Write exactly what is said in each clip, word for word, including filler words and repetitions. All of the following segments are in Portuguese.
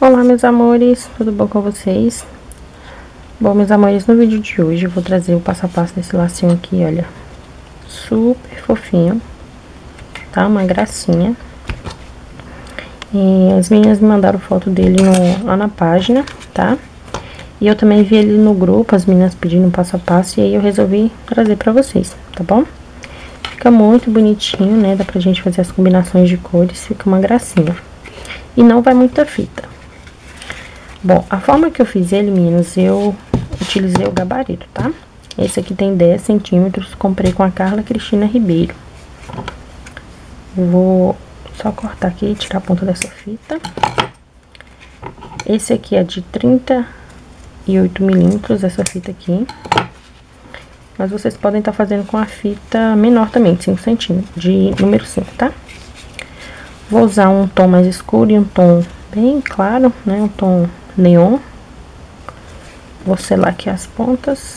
Olá, meus amores, tudo bom com vocês? Bom, meus amores, no vídeo de hoje eu vou trazer o passo a passo desse lacinho aqui, olha. Super fofinho, tá? Uma gracinha. E as meninas me mandaram foto dele no, lá na página, tá? E eu também vi ele no grupo, as meninas pedindo um passo a passo, e aí eu resolvi trazer pra vocês, tá bom? Fica muito bonitinho, né? Dá pra gente fazer as combinações de cores, fica uma gracinha. E não vai muita fita. Bom, a forma que eu fiz ele, meninas, eu utilizei o gabarito, tá? Esse aqui tem dez centímetros, comprei com a Carla Cristina Ribeiro. Vou só cortar aqui e tirar a ponta dessa fita. Esse aqui é de trinta e oito milímetros, essa fita aqui. Mas vocês podem estar fazendo com a fita menor também, de cinco centímetros, de número cinco, tá? Vou usar um tom mais escuro e um tom bem claro, né? Um tom neon. Vou selar aqui as pontas.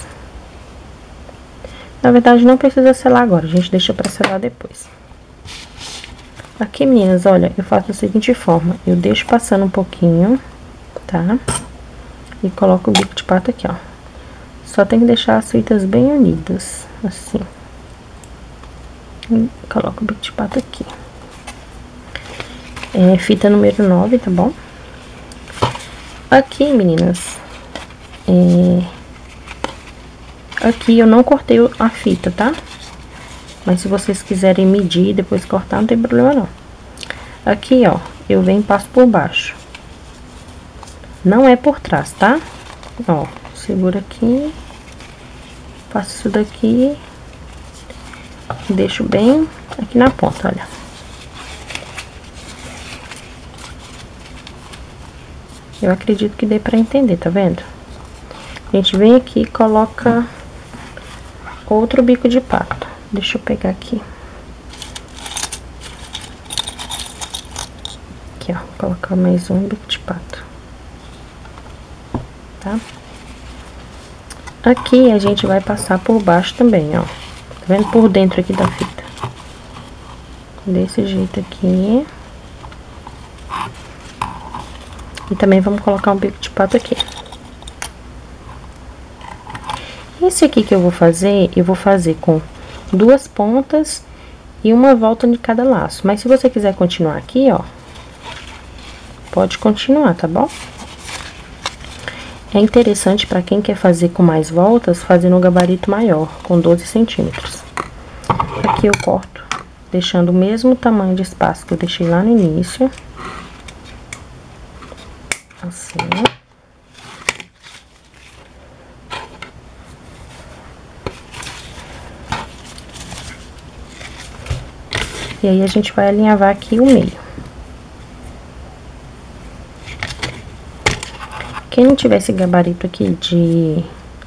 Na verdade, não precisa selar agora, a gente deixa pra selar depois. Aqui, meninas, olha, eu faço da seguinte forma. Eu deixo passando um pouquinho, tá? E coloco o bico de pato aqui, ó. Só tem que deixar as fitas bem unidas, assim. E coloco o bico de pato aqui. É fita número nove, tá bom? Aqui, meninas, é... aqui eu não cortei a fita, tá? Mas se vocês quiserem medir e depois cortar, não tem problema não. Aqui, ó, eu venho e passo por baixo. Não é por trás, tá? Ó, segura aqui. Faço isso daqui. Deixo bem aqui na ponta, olha. Eu acredito que dê pra entender, tá vendo? A gente vem aqui e coloca outro bico de pato. Deixa eu pegar aqui. Aqui, ó. Colocar mais um bico de pato. Tá? Aqui a gente vai passar por baixo também, ó. Tá vendo? Por dentro aqui da fita. Desse jeito aqui. E também vamos colocar um bico de pato aqui. Esse aqui que eu vou fazer, eu vou fazer com duas pontas e uma volta de cada laço. Mas se você quiser continuar aqui, ó, pode continuar, tá bom? É interessante para quem quer fazer com mais voltas, fazer no gabarito maior, com doze centímetros. Aqui eu corto, deixando o mesmo tamanho de espaço que eu deixei lá no início. Assim. E aí, a gente vai alinhavar aqui o meio. Quem não tiver esse gabarito aqui de...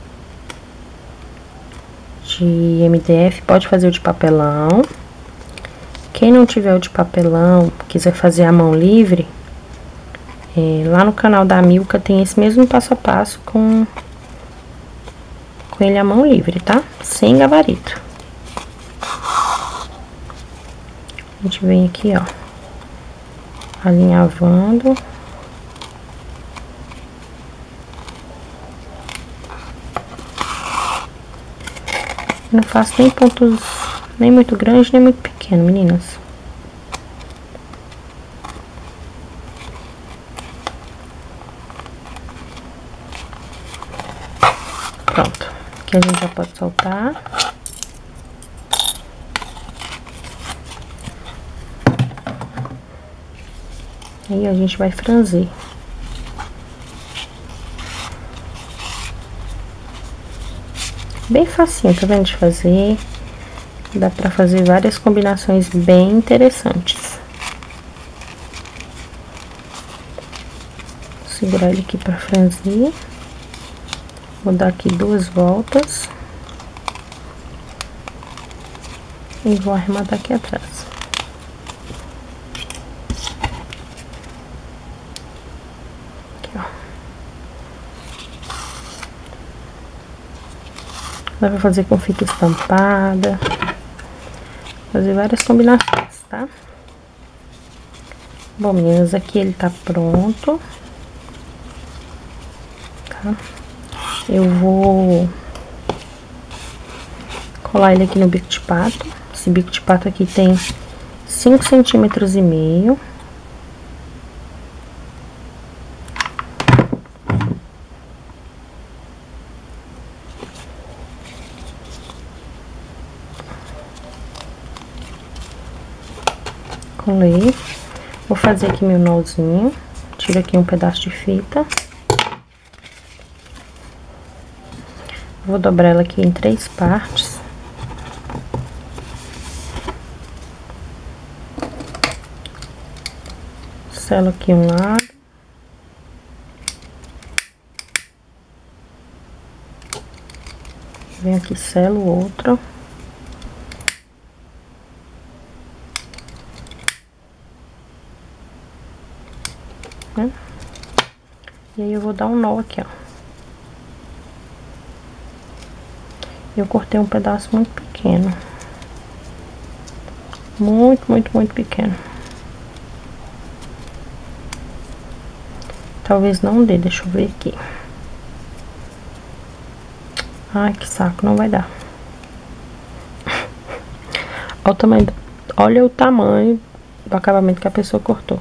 de M D F, pode fazer o de papelão. Quem não tiver o de papelão, quiser fazer a mão livre... É, lá no canal da Milka tem esse mesmo passo a passo com, com ele à mão livre, tá? Sem gabarito. A gente vem aqui, ó, alinhavando. Não faço nem pontos, nem muito grande, nem muito pequeno, meninas. Pronto, aqui a gente já pode soltar. Aí a gente vai franzir. Bem facinho, tá vendo de fazer? Dá pra fazer várias combinações bem interessantes. Vou segurar ele aqui pra franzir. Vou dar aqui duas voltas. E vou arrematar aqui atrás. Aqui, ó. Dá pra fazer com fita estampada. Fazer várias combinações, tá? Bom, meninas, aqui ele tá pronto. tá? Eu vou colar ele aqui no bico de pato. Esse bico de pato aqui tem cinco centímetros e meio. Colei. Vou fazer aqui meu nozinho. Tiro aqui um pedaço de fita. Vou dobrar ela aqui em três partes. Selo aqui um lado. Venho aqui, selo o outro. Né? E aí eu vou dar um nó aqui, ó. Eu cortei um pedaço muito pequeno. Muito, muito, muito pequeno. Talvez não dê, deixa eu ver aqui. Ai, que saco, não vai dar. Olha o tamanho, olha o tamanho do acabamento que a pessoa cortou.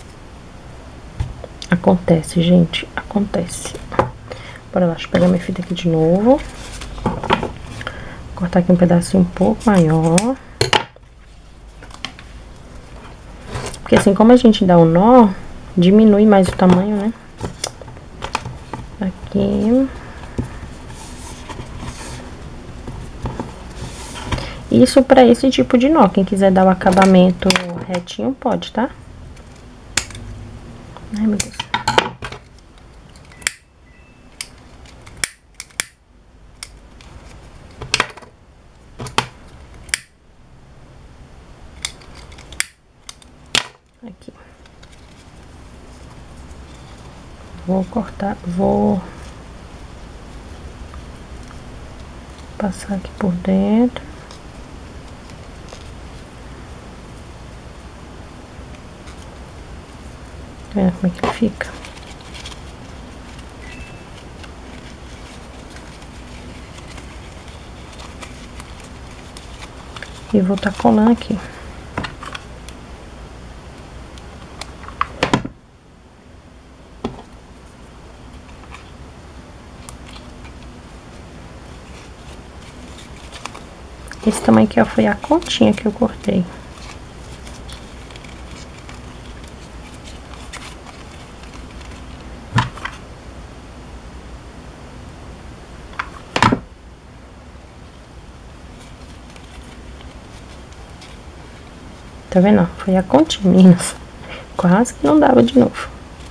Acontece, gente, acontece. Bora lá, deixa eu pegar minha fita aqui de novo. Cortar aqui um pedacinho um pouco maior. Porque assim, como a gente dá um nó, diminui mais o tamanho, né? Aqui. Isso pra esse tipo de nó. Quem quiser dar o acabamento retinho, pode, tá? Ai, meu Deus. Aqui. Vou cortar, vou passar aqui por dentro. Tá vendo como é que ele fica? E vou tá colando aqui. Esse tamanho aqui, ó, foi a continha que eu cortei. Tá vendo, ó? Foi a continha, meninas. Quase que não dava de novo.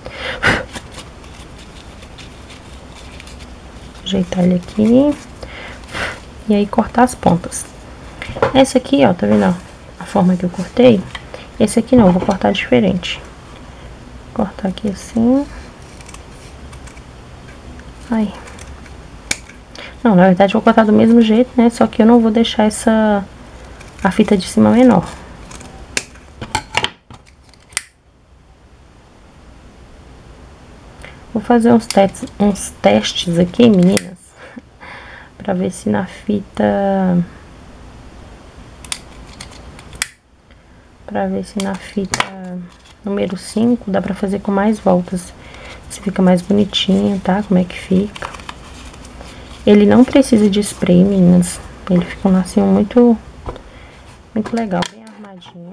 Ajeitar ele aqui. E aí, cortar as pontas. Essa aqui, ó, tá vendo, ó? A forma que eu cortei. Esse aqui não, eu vou cortar diferente. Vou cortar aqui assim. Ai. Não, na verdade, eu vou cortar do mesmo jeito, né? Só que eu não vou deixar essa... a fita de cima menor. Vou fazer uns testes, uns testes aqui, meninas. Pra ver se na fita... Pra ver se na fita número cinco dá pra fazer com mais voltas. Se fica mais bonitinho, tá? Como é que fica. Ele não precisa de spray, meninas. Ele fica um lacinho muito, muito legal, bem armadinho.